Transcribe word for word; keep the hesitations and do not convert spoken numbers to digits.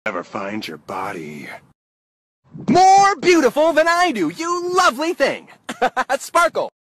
Never find your body more beautiful than I do, you lovely thing. Sparkle.